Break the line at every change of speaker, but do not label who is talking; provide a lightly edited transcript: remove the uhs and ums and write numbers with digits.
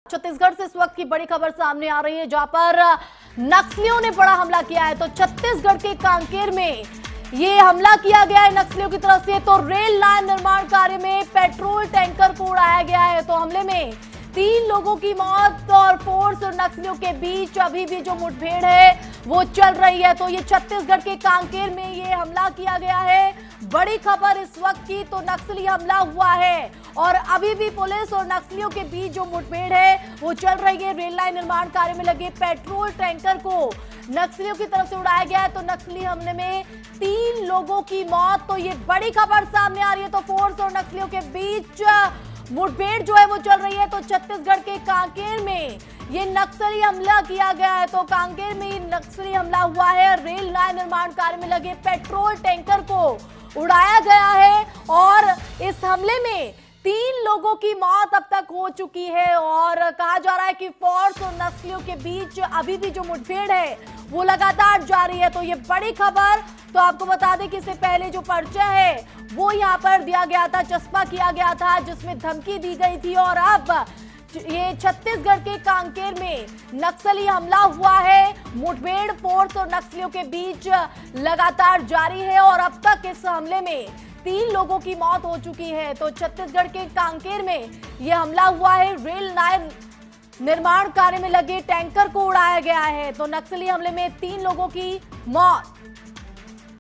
छत्तीसगढ़ से इस वक्त की बड़ी खबर सामने आ रही है, जहां पर नक्सलियों ने बड़ा हमला किया है। तो छत्तीसगढ़ के कांकेर में ये हमला किया गया है नक्सलियों की तरफ से। तो रेल लाइन निर्माण कार्य में पेट्रोल टैंकर को उड़ाया गया है। तो हमले में 3 लोगों की मौत और फोर्स और नक्सलियों के बीच अभी भी जो मुठभेड़ है वो चल रही है। तो ये छत्तीसगढ़ के कांकेर में ये हमला किया गया है। बड़ी खबर इस वक्त की, तो नक्सली हमला हुआ है और अभी भी पुलिस और नक्सलियों के बीच जो मुठभेड़ है वो चल रही है। रेल लाइन निर्माण कार्य में लगे पेट्रोल टैंकर को नक्सलियों की तरफ से उड़ाया गया है। तो नक्सली हमले में 3 लोगों की मौत। तो ये बड़ी खबर सामने आ रही है। तो फोर्स और नक्सलियों के बीच मुठभेड़ जो है वो चल रही है। तो छत्तीसगढ़ के कांकेर में ये नक्सली हमला किया गया है। तो कांकेर में ये नक्सली हमला हुआ है। रेल लाइन निर्माण कार्य में लगे पेट्रोल टैंकर को उड़ाया गया है और इस हमले में 3 लोगों की मौत अब तक हो चुकी है। और कहा जा रहा है कि फोर्स और नक्सलियों के बीच अभी भी जो मुठभेड़ है वो लगातार जारी है। तो ये बड़ी खबर। तो आपको बता दें कि इससे पहले जो पर्चा है वो यहाँ पर दिया गया था, चस्पा किया गया था, जिसमें धमकी दी गई थी। और अब ये छत्तीसगढ़ के कांकेर में नक्सली हमला हुआ है। मुठभेड़ फोर्स और नक्सलियों के बीच लगातार जारी है और अब तक इस हमले में 3 लोगों की मौत हो चुकी है। तो छत्तीसगढ़ के कांकेर में यह हमला हुआ है। रेल लाइन निर्माण कार्य में लगे टैंकर को उड़ाया गया है। तो नक्सली हमले में 3 लोगों की मौत।